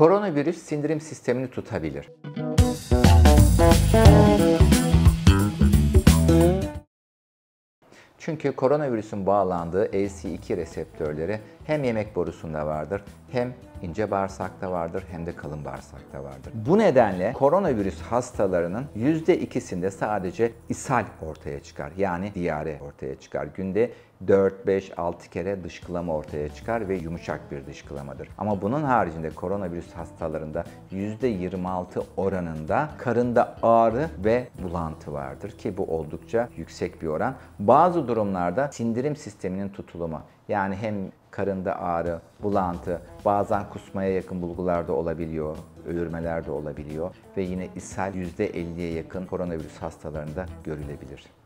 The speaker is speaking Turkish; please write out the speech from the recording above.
Koronavirüs sindirim sistemini tutabilir. Çünkü koronavirüsün bağlandığı ACE2 reseptörleri hem yemek borusunda vardır, hem ince bağırsakta vardır, hem de kalın bağırsakta vardır. Bu nedenle koronavirüs hastalarının %2'sinde sadece ishal ortaya çıkar. Yani diyare ortaya çıkar. Günde 4, 5, 6 kere dışkılama ortaya çıkar ve yumuşak bir dışkılamadır. Ama bunun haricinde koronavirüs hastalarında %26 oranında karında ağrı ve bulantı vardır ki bu oldukça yüksek bir oran. Bazı durumlarda sindirim sisteminin tutulumu, yani hem karında ağrı, bulantı, bazen kusmaya yakın bulgular da olabiliyor, öğürmeler de olabiliyor ve yine ishal %50'ye yakın koronavirüs hastalarında görülebilir.